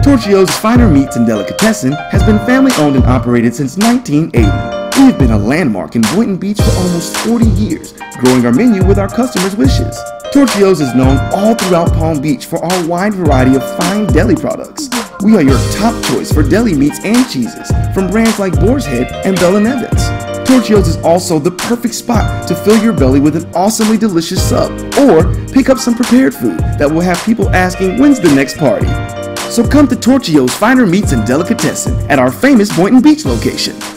Torchio's Finer Meats and Delicatessen has been family owned and operated since 1980. We've been a landmark in Boynton Beach for almost 40 years, growing our menu with our customers' wishes. Torchio's is known all throughout Palm Beach for our wide variety of fine deli products. We are your top choice for deli meats and cheeses from brands like Boars and Bell & Evans. Torchio's is also the perfect spot to fill your belly with an awesomely delicious sub, or pick up some prepared food that will have people asking when's the next party. So come to Torchio's Finer Meats and Delicatessen at our famous Boynton Beach location.